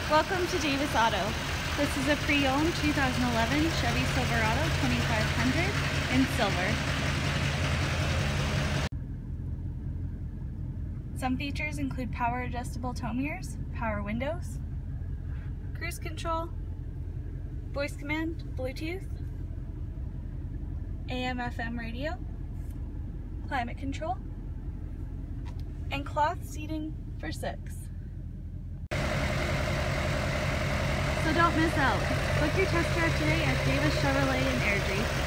Welcome to Davis Auto. This is a pre-owned 2011 Chevy Silverado 2500 in silver. Some features include power adjustable tow mirrors, power windows, cruise control, voice command, Bluetooth, AM/FM radio, climate control, and cloth seating for 6. So don't miss out. Book your test drive today at Davis Chevrolet in Airdrie.